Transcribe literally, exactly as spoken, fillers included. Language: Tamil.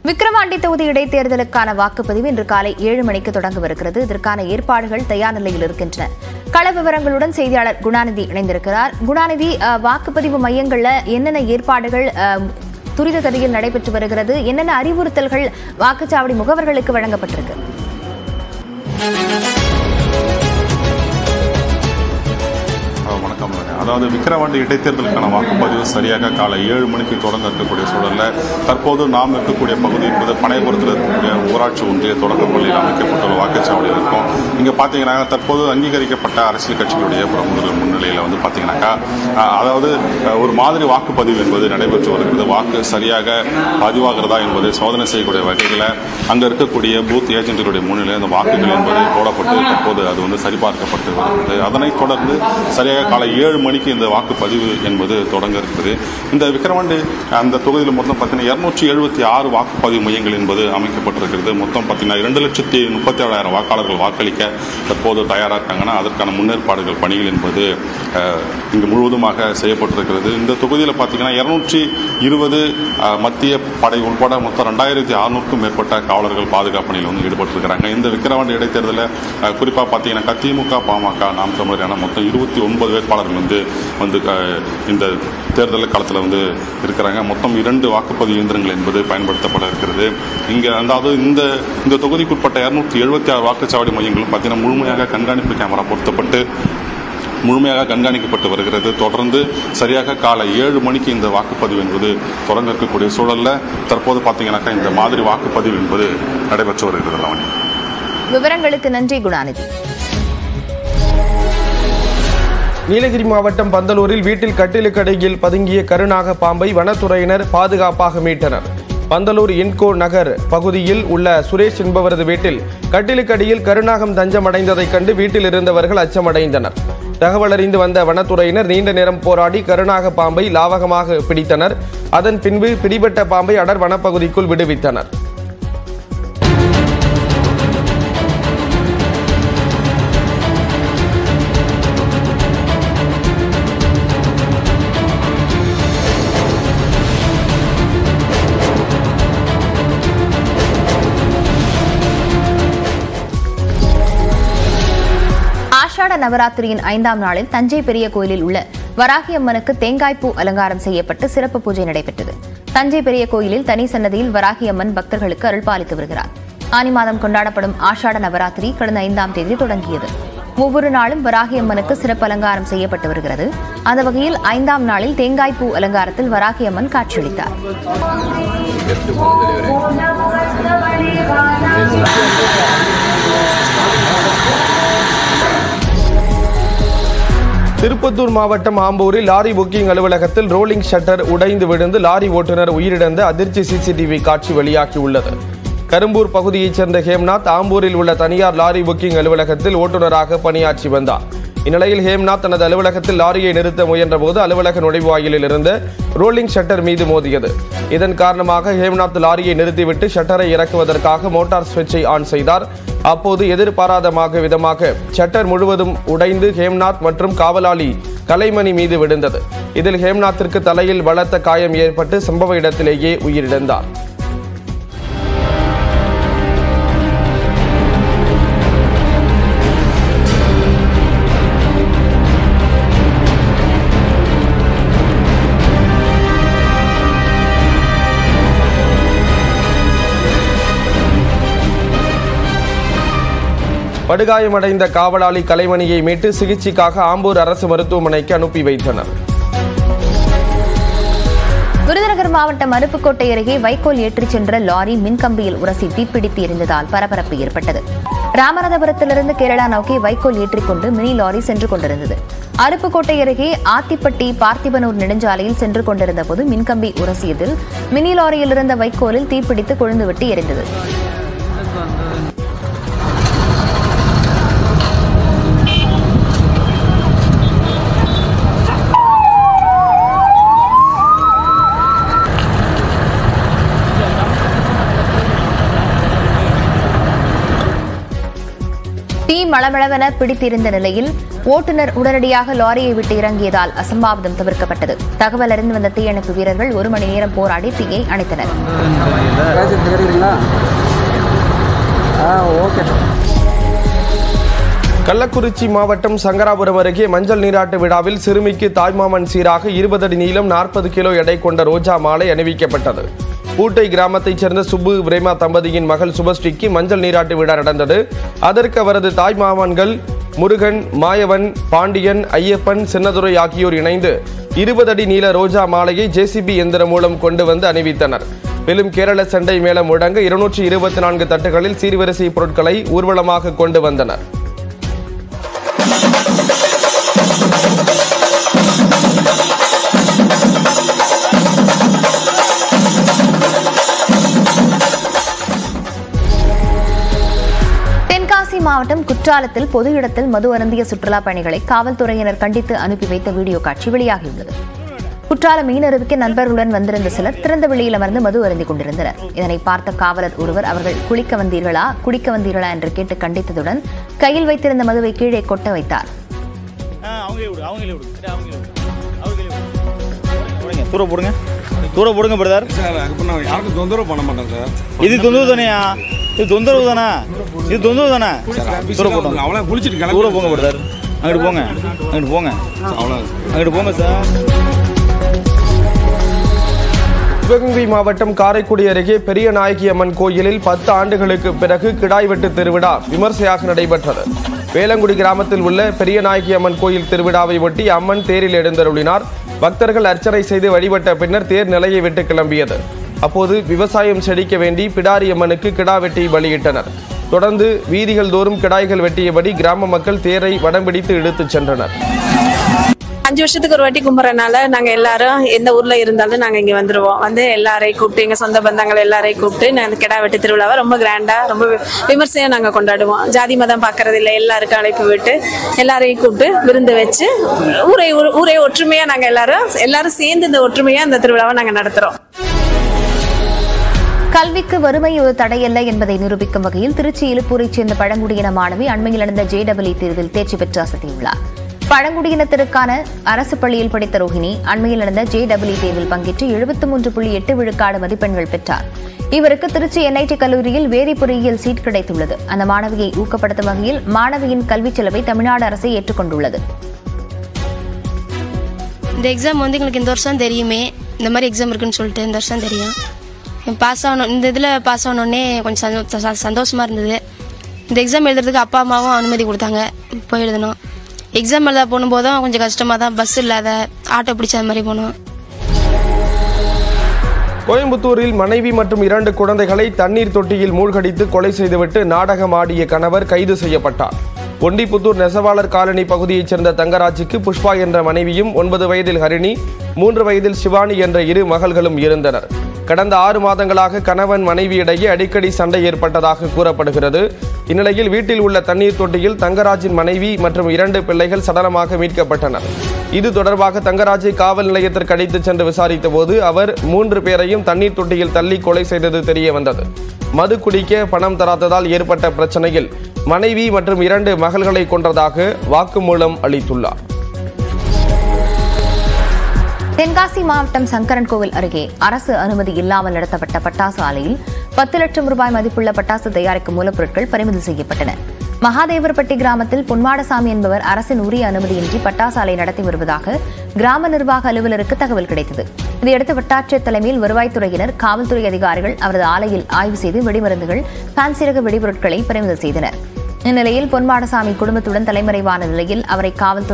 விக்கிரவாண்டி தொகுதி இடைத்தேர்தலுக்கான வாக்குப்பதிவு இன்று காலை ஏழு மணிக்கு தொடங்கவிருக்கிறது. இதற்கான ஏற்பாடுகள் தயார் நிலையில் இருக்கின்றன. கள விவரங்களுடன் செய்தியாளர் குணாநிதி இணைந்திருக்கிறார். குணாநிதி, வாக்குப்பதிவு மையங்கள்ல என்னென்ன ஏற்பாடுகள் துரித கதியில் நடைபெற்று வருகிறது? என்னென்ன அறிவுறுத்தல்கள் வாக்குச்சாவடி முகவர்களுக்கு வழங்கப்பட்டிருக்கு? வணக்கம். அதாவது விக்கிரவாண்டி இடைத்தேர்தலுக்கான வாக்குப்பதிவு சரியாக காலை ஏழு மணிக்கு தொடங்க இருக்கக்கூடிய சூழலில் தற்போது நாம் இருக்கக்கூடிய பகுதி என்பது பனையபுரத்தில் இருக்கக்கூடிய ஊராட்சி ஒன்றிய தொடக்க பள்ளியில் அமைக்கப்பட்டுள்ள வாக்குச்சாவடியில் இருக்கும். இங்கே பார்த்தீங்கன்னா தற்போது அங்கீகரிக்கப்பட்ட அரசியல் கட்சிகளுடைய பிரமுகர்கள் முன்னிலையில் வந்து பார்த்தீங்கன்னாக்கா அதாவது ஒரு மாதிரி வாக்குப்பதிவு என்பது நடைபெற்று வருகிறது. வாக்கு சரியாக பதிவாகிறதா என்பதை சோதனை செய்யக்கூடிய வகையில் அங்கே இருக்கக்கூடிய பூத் ஏஜென்ட்டுகளுடைய முன்னிலையில் அந்த வாக்குகள் என்பது போடப்பட்டு தற்போது அது வந்து சரிபார்க்கப்பட்டு வருகிறது. அதனைத் தொடர்ந்து சரியாக காலை ஏழு மணிக்கு இந்த வாக்குப்பதிவு என்பது தொடங்க இருக்குது. இந்த விக்கிரவாண்டி அந்த தொகுதியில் மொத்தம் பார்த்தீங்கன்னா இருநூற்றி எழுபத்தி ஆறு வாக்குப்பதிவு மையங்கள் என்பது அமைக்கப்பட்டிருக்கிறது. மொத்தம் பார்த்தீங்கன்னா இரண்டு லட்சத்தி முப்பத்தி ஏழாயிரம் வாக்காளர்கள் வாக்களிக்க தற்போது தயாராக இருக்காங்கன்னா அதற்கான முன்னேற்பாடுகள் பணிகள் என்பது இங்கு முழுவதுமாக செய்யப்பட்டிருக்கிறது. இந்த தொகுதியில் பார்த்தீங்கன்னா இருநூற்றி இருபது மத்திய படை உட்பட மொத்தம் ரெண்டாயிரத்தி அறுநூறுக்கும் மேற்பட்ட காவலர்கள் பாதுகாப்பு பணியில் வந்து ஈடுபட்டிருக்கிறாங்க. இந்த விக்கிரவாண்டி இடைத்தேர்தலில் குறிப்பாக பார்த்தீங்கன்னா திமுக, பாமக, நாம் தமிழர் என மொத்தம் இருபத்தி ஒன்பது வேட்பாளர்கள் வந்து வந்து இந்த தேர்தல் களத்தில் வந்து இருக்கிறாங்க. மொத்தம் இரண்டு வாக்குப்பதிவு இயந்திரங்கள் என்பது பயன்படுத்தப்பட இருக்கிறது. இங்கே அதாவது இந்த இந்த தொகுதிக்குட்பட்ட இருநூற்றி எழுபத்தி ஆறு வாக்குச்சாவடி மையங்களும் பார்த்தீங்கன்னா முழுமையாக கண்காணிப்பு கேமரா பொருத்தப்பட்டு முழுமையாக கண்காணிக்கப்பட்டு வருகிறது. தொடர்ந்து சரியாக காலை ஏழு மணிக்கு இந்த வாக்குப்பதிவு என்பது தொடங்க இருக்கக்கூடிய சூழலில் தற்போது பார்த்தீங்கன்னாக்கா இந்த மாதிரி வாக்குப்பதிவு என்பது நடைபெற்று வருகிறது. விவரங்களுக்கு நன்றி குணாநிதி. நீலகிரி மாவட்டம் பந்தலூரில் வீட்டில் கட்டிலுக்கடியில் பதுங்கிய கருநாக பாம்பை வனத்துறையினர் பாதுகாப்பாக மீட்டனர். பந்தலூர் இன்கோ நகர் பகுதியில் உள்ள சுரேஷ் என்பவரது வீட்டில் கட்டிலுக்கடியில் கருநாகம் தஞ்சமடைந்ததைக் கண்டு வீட்டில் இருந்தவர்கள் அச்சமடைந்தனர். தகவல் அறிந்து வந்த வனத்துறையினர் நீண்ட நேரம் போராடி கருநாக பாம்பை லாவகமாக பிடித்தனர். அதன் பின்பு பிடிபட்ட பாம்பை அடர் வனப்பகுதிக்குள் விடுவித்தனர். ஆஷாட நவராத்திரியின் ஐந்தாம் நாளில் தஞ்சை பெரிய கோயிலில் உள்ள வராகி அம்மனுக்கு தேங்காய்ப்பூ அலங்காரம் செய்யப்பட்டு சிறப்பு பூஜை நடைபெற்றது. தஞ்சை பெரிய கோயிலில் தனி சன்னதியில் வராகி அம்மன் பக்தர்களுக்கு அருள்பாலித்து வருகிறார். ஆனி மாதம் கொண்டாடப்படும் ஆஷாட நவராத்திரி கடந்த ஐந்தாம் தேதி தொடங்கியது. ஒவ்வொரு நாளும் வராகி அம்மனுக்கு சிறப்பு அலங்காரம் செய்யப்பட்டு வருகிறது. அந்த வகையில் ஐந்தாம் நாளில் தேங்காய்ப்பூ அலங்காரத்தில் வராகி அம்மன் காட்சியளித்தார். திருப்பத்தூர் மாவட்டம் ஆம்பூரில் லாரி புக்கிங் அலுவலகத்தில் ரோலிங் ஷட்டர் உடைந்து விழுந்து லாரி ஓட்டுநர் உயிரிழந்த அதிர்ச்சி சிசிடிவி காட்சி வெளியாகியுள்ளது. கரும்பூர் பகுதியைச் சேர்ந்த ஹேம்நாத் ஆம்பூரில் உள்ள தனியார் லாரி புக்கிங் அலுவலகத்தில் ஓட்டுநராக பணியாற்றி வந்தார். இந்நிலையில் ஹேம்நாத் தனது அலுவலகத்தில் லாரியை நிறுத்த முயன்றபோது அலுவலக நுழைவாயிலில் இருந்த ரோலிங் ஷட்டர் மீது மோதியது. இதன் காரணமாக ஹேம்நாத் லாரியை நிறுத்திவிட்டு ஷட்டரை இறக்குவதற்காக மோட்டார் சுவிட்சை ஆன் செய்தார். அப்போது எதிர்பாராதமாக விதமாக ஷட்டர் முழுவதும் உடைந்து ஹேம்நாத் மற்றும் காவலாளி கலைமணி மீது விழுந்தது. இதில் ஹேம்நாத்திற்கு தலையில் பலத்த காயம் ஏற்பட்டு சம்பவ இடத்திலேயே உயிரிழந்தார். படுகாயமடைந்த காவலாளி கலைமணியை மீட்டு சிகிச்சைக்காக ஆம்பூர் அரசு மருத்துவமனைக்கு அனுப்பி வைத்தனர். விருதுநகர் மாவட்டம் அருப்புக்கோட்டை அருகே வைக்கோல் ஏற்றிச் சென்ற லாரி மின்கம்பியில் உரசி தீப்பிடித்து எரிந்ததால் பரபரப்பு ஏற்பட்டது. ராமநாதபுரத்திலிருந்து கேரளா நோக்கி வைக்கோல் ஏற்றிக்கொண்டு மினி லாரி சென்று கொண்டிருந்தது. அருப்புக்கோட்டை அருகே ஆத்திப்பட்டி பார்த்திபனூர் நெடுஞ்சாலையில் சென்று கொண்டிருந்த போது மின்கம்பி உரசியதில் மினி லாரியில் இருந்த வைக்கோலில் தீப்பிடித்து கொழுந்துவிட்டு எரிந்தது. தீ மளமளவென பிடித்திருந்த நிலையில் ஓட்டுநர் உடனடியாக லாரியை விட்டு இறங்கியதால் அசம்பாவிதம் தவிர்க்கப்பட்டது. தகவல் அறிந்து வந்த தீயணைப்பு வீரர்கள் ஒரு மணி நேரம் போராடி தீயை அணைத்தனர். கள்ளக்குறிச்சி மாவட்டம் சங்கராபுரம் அருகே மஞ்சள் நீராட்டு விழாவில் சிறுமிக்கு தாய்மாமன் சீராக இருபது அடி நீளம் நாற்பது கிலோ எடை கொண்ட ரோஜா மாலை அணிவிக்கப்பட்டது. பூட்டை கிராமத்தைச் சேர்ந்த சுப்பு பிரேமா தம்பதியின் மகள் சுபஸ்ரீக்கு மஞ்சள் நீராட்டு விழா நடந்தது. அதற்கு அவரது தாய்மாமன்கள் முருகன், மாயவன், பாண்டியன், ஐயப்பன், சின்னதுரை ஆகியோர் இணைந்து இருபது அடி நீள ரோஜா மாலையை ஜேசிபி எந்திரம் மூலம் கொண்டு வந்து அணிவித்தனர். மேலும் கேரள சண்டை மேளம் முழங்க இருநூற்றி இருபத்தி நான்கு தட்டுகளில் சீர்வரிசை பொருட்களை ஊர்வலமாக கொண்டு வந்தனர். தென்காசி மாவட்டம் குற்றாலத்தில் பொது இடத்தில் மது அருந்திய சுற்றுலா பயணிகளை காவல்துறையினர் கண்டித்து அனுப்பி வைத்த வீடியோ காட்சி வெளியாகியுள்ளது. குற்றால மீனருவிக்கு நண்பர்களுடன் வந்திருந்த சிலர் திறந்த வெளியில் அமர்ந்து மது அருந்திக் கொண்டிருந்தனர். இதனை பார்த்த காவலர் ஒருவர் அவர்கள் குளிக்க வந்தீர்களா குடிக்க வந்தீர்களா என்று கேட்டு கண்டித்ததுடன் கையில் வைத்திருந்த மதுவை கீழே கொட்ட வைத்தார். தூர போடுங்க தூர போடுங்க பிரதர். யாருக்கும் தொந்தரவு பண்ண மாட்டேன் சார். இது தொந்தரவு தானேயா? இது தொந்தரவு தானே? இது தொந்தரவு தானே? தூர போடுங்க. அவ்வளோ குளிச்சுட்டு தூர போங்க பிரதர். அங்கிட்டு போங்க அங்கிட்டு போங்க அவ்வளோ அங்கிட்டு போங்க சார். சிவகங்கை மாவட்டம் காரைக்குடி அருகே பெரிய நாயகி அம்மன் கோயிலில் பத்து ஆண்டுகளுக்கு பிறகு கிடாய் வெட்டு திருவிழா விமர்சையாக நடைபெற்றது. வேலங்குடி கிராமத்தில் உள்ள பெரிய நாயகி அம்மன் கோயில் திருவிழாவை ஒட்டி அம்மன் தேரில் எழுந்தருளினார். பக்தர்கள் அர்ச்சனை செய்து வழிபட்ட பின்னர் தேர் நிலையை விட்டு கிளம்பியது. அப்போது விவசாயம் செழிக்க வேண்டி பிடாரி அம்மனுக்கு கிடா வெட்டி பலியிட்டனர். தொடர்ந்து வீதிகள் தோறும் கிடாய்கள் வெட்டியபடி கிராம மக்கள் தேரை வடம் பிடித்து இழுத்துச் சென்றனர். அஞ்சு வருஷத்துக்கு ஒரு வாட்டி கும்பிட்றதுனால நாங்க எல்லாரும் எந்த ஊர்ல இருந்தாலும் நாங்க இங்க வந்துருவோம். வந்து எல்லாரையும் கூப்பிட்டு எங்க சொந்த பந்தங்கள் எல்லாரையும் கூப்பிட்டு நாங்க கிடா வெட்டு திருவிழாவை ரொம்ப கிராண்டா ரொம்ப விமர்சையா நாங்க கொண்டாடுவோம். ஜாதி மதம் பாக்குறது இல்லை, எல்லாருக்கும் அழைப்பு விட்டு எல்லாரையும் கூப்பிட்டு விருந்து வச்சு ஊரை ஊரே ஒற்றுமையா நாங்க எல்லாரும் எல்லாரும் சேர்ந்து இந்த ஒற்றுமையா இந்த திருவிழாவை நாங்க நடத்துறோம். கல்விக்கு வறுமை ஒரு தடையல்ல என்பதை நிரூபிக்கும் வகையில் திருச்சி இலுப்பூரைச் சேர்ந்த பழங்குடியின மாணவி அண்மையில் நடந்த ஜேடபிள்இ தேர்வில் தேர்ச்சி பெற்று அசத்தியுள்ளார். பழங்குடியினத்திற்கான அரசு பள்ளியில் படித்த ரோஹிணி அண்மையில் நடந்த ஜேடபிள்இ தேர்வில் பங்கேற்று எழுபத்தி மூன்று புள்ளி எட்டு விழுக்காடு மதிப்பெண்கள் பெற்றார். இவருக்கு திருச்சி என்ஐடி கல்லூரியில் வேதி பொறியியல் சீட் கிடைத்துள்ளது. அந்த மாணவியை ஊக்கப்படுத்தும் வகையில் மாணவியின் கல்விச் செலவை தமிழ்நாடு அரசு ஏற்றுக்கொண்டுள்ளது. இந்த எக்ஸாம் வந்து எங்களுக்கு இந்த வருஷம் தெரியுமே, இந்த மாதிரி எக்ஸாம் இருக்குன்னு சொல்லிட்டு இந்த வருஷம் தெரியும். பாஸ் ஆகணும், இந்த இதில் பாஸ் ஆனோடனே கொஞ்சம் சந்தோஷமாக இருந்தது. இந்த எக்ஸாம் எழுதுறதுக்கு அப்பா அம்மாவும் அனுமதி கொடுத்தாங்க, போய் எழுதணும். எக்ஸாம் எழுத போகும்போதும் கொஞ்சம் கஷ்டமாக தான், பஸ் இல்லாத ஆட்டோ பிடிச்ச அது மாதிரி போனோம். கோயம்புத்தூரில் மனைவி மற்றும் இரண்டு குழந்தைகளை தண்ணீர் தொட்டியில் மூழ்கடித்து கொலை செய்துவிட்டு நாடகம் ஆடிய கணவர் கைது செய்யப்பட்டார். ஒண்டிப்புத்தூர் நெசவாளர் காலனி பகுதியைச் சேர்ந்த தங்கராஜுக்கு புஷ்பா என்ற மனைவியும் ஒன்பது வயதில் ஹரிணி, மூன்று வயதில் சிவானி என்ற இரு மகள்களும் இருந்தனர். கடந்த ஆறு மாதங்களாக கணவன் மனைவியிடையே அடிக்கடி சண்டை ஏற்பட்டதாக கூறப்படுகிறது. இந்நிலையில் வீட்டில் உள்ள தண்ணீர் தொட்டியில் தங்கராஜின் மனைவி மற்றும் இரண்டு பிள்ளைகள் சடலமாக மீட்கப்பட்டனர். இது தொடர்பாக தங்கராஜை காவல் நிலையத்திற்கு அழைத்துச் சென்று விசாரித்த போது அவர் மூன்று பேரையும் தண்ணீர் தொட்டியில் தள்ளி கொலை செய்தது தெரிய வந்தது. மது குடிக்க பணம் தராததால் ஏற்பட்ட பிரச்சனையில் மனைவி மற்றும் இரண்டு மகள்களை கொன்றதாக வாக்குமூலம் அளித்துள்ளார். தென்காசி மாவட்டம் சங்கரன் கோவில் அருகே அரசு அனுமதி இல்லாமல் நடத்தப்பட்ட பட்டாசு ஆலையில் பத்து லட்சம் ரூபாய் மதிப்புள்ள பட்டாசு தயாரிக்கும் மூலப்பொருட்கள் பறிமுதல் செய்யப்பட்டன. மகாதேவர்பட்டி கிராமத்தில் பொன்மாடசாமி என்பவர் அரசின் உரிய அனுமதியின்றி பட்டாசு ஆலை நடத்தி வருவதாக கிராம நிர்வாக அலுவலருக்கு தகவல் கிடைத்தது. இதையடுத்து வட்டாட்சியர் தலைமையில் வருவாய்த்துறையினர், காவல்துறை அதிகாரிகள் அவரது ஆலையில் ஆய்வு செய்து வெடிமருந்துகள், பான்சிரக வெடிபொருட்களை பறிமுதல் செய்தனர். இந்நிலையில் பொன்மாடசாமி குடும்பத்துடன் தலைமறைவான நிலையில் அவரை காவல்துறை